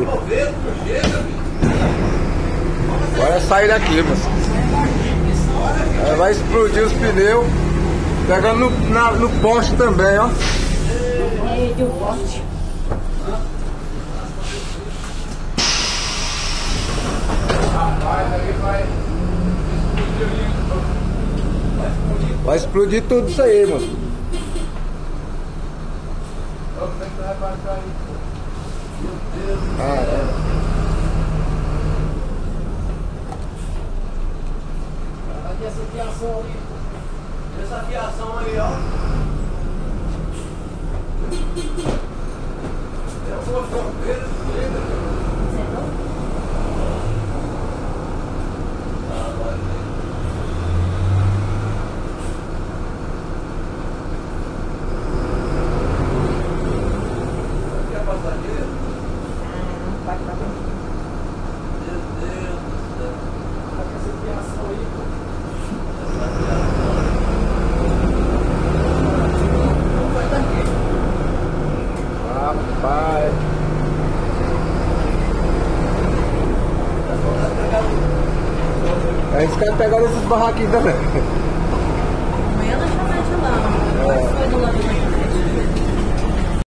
aí. Vai sair daqui, moço. Vai explodir os pneus. Pegando no poste também, ó. Do poste. Vai explodir tudo isso aí, mano. Aqui essa fiação ali. Essa fiação aí, ó. Eu vou ver. Aí os caras pegaram esses barraquinhos também. Amanhã na chamada lá. Foi do lado de